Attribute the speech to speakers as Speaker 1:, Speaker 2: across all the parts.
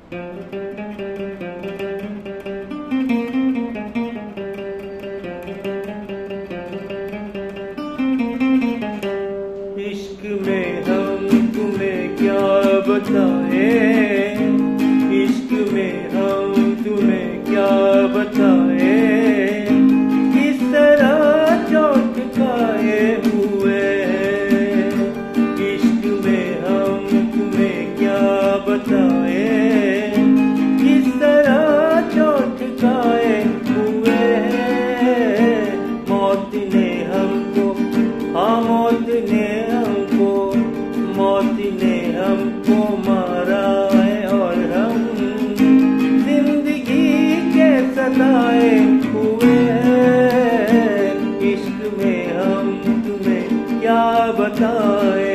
Speaker 1: इश्क में हम तुम्हें क्या बताए, इश्क में हम तुम्हें क्या बताए, किस तरह चोट खाए हुए हैं। इश्क में हम तुम्हें क्या बताए, किस तरह चोट खाए हुए हैं। मौत ने हमको, हाँ मौत ने हमको, मौत ने हमको मारा है और हम जिंदगी के सताए हुए हैं। इश्क में हम तुम्हें क्या बताए।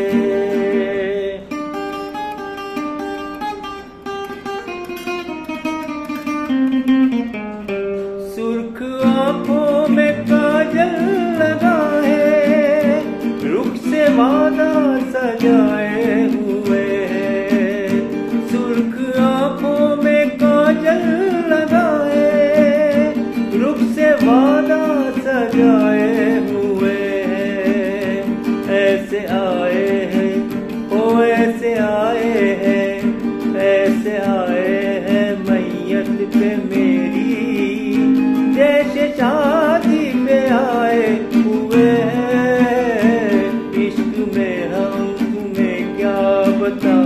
Speaker 1: सुर्ख आंखों में काजल लगाए, रुख से वादा सजाए हुए हैं। सुर्ख आंखों में काजल लगाए, रुख से वादा सजाए हुए हैं। ऐसे आए हैं, ओ ऐसे आए हैं, ऐसे आए हैं मैयत पे मेरी, जैसे शादी पे आए हुए हैं। इश्क में हम तुम्हें क्या बताएं।